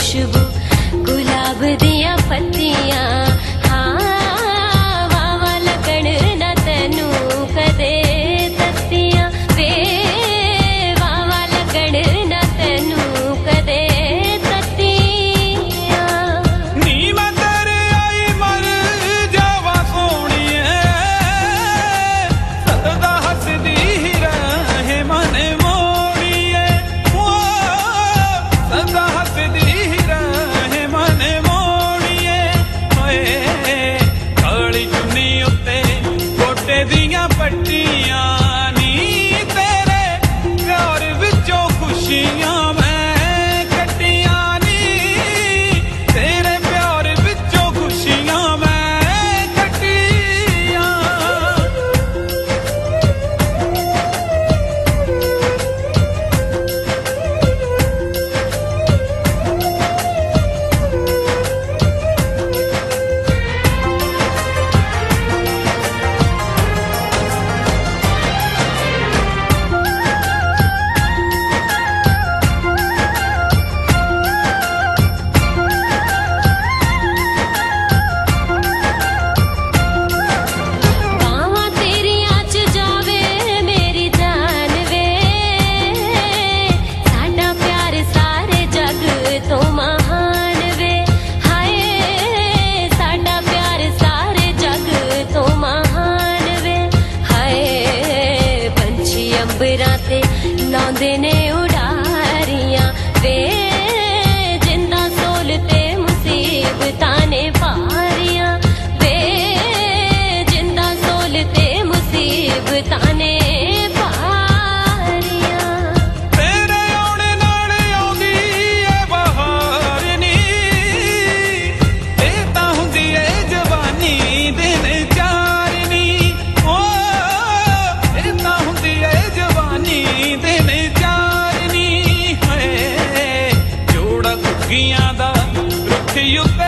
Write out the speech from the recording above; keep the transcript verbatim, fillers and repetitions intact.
खुशबू गुलाब दिया पत्तियां हाँ वावा लगन ना तैनू कदे तत्तियां वे वावा लगन ना तैनू कदे तत्तियां नी मैं तेरे आई मर जावा सोहणीए सदा हसदी ही रहे मन मोड़ीए ओ सदा हसदी ही रहे मन मोड़ीए होए काली चुन्नी उत्ते गोटे दियां पट्टियां नी तेरे प्यार विचों खुशियां मैं कट्टियां नी तेरे प्यार विचों खुशियां मैं कट्टियां बावां तेरियां च जावे मेरी जान वे साडा प्यार सारे जग तो महान वे हाय साडा प्यार सारे जग तो महान वे हाय पंछी अंबरां ते लाउंदे ने उडारियां वे जिंदा सोल ते मुसीबतां ने पारियां वे जिंदा सोल ते मुसीबतां ने पारियां तेरे आने नाल आउंदी ए बहार नी ए तां हुंदी ए जवानी दिन चार नी ओ ए तां हुंदी ए जवानी दिन चार नी होए जोड़ा कुग्गियां दा रुੱਖ उत्ते